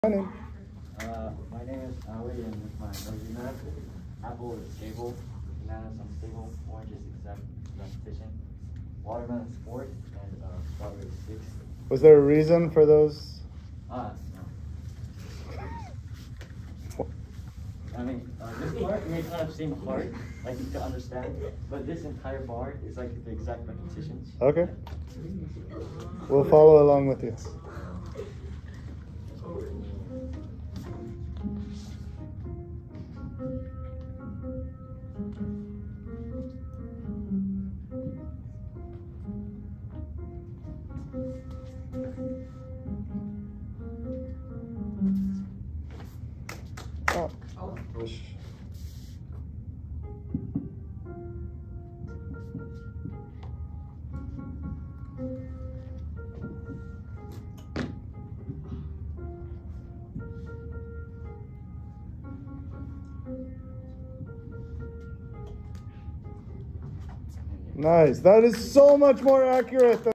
My name is Ali, and with my argument, apple is stable, bananas unstable, orange is exact repetition, watermelon is fourth, and strawberry is sixth. Was there a reason for those? No. I mean, this part may kind of seem hard, like to understand, but this entire bar is like the exact repetitions. Okay. We'll follow along with you. Oh. Wish. Nice. That is so much more accurate than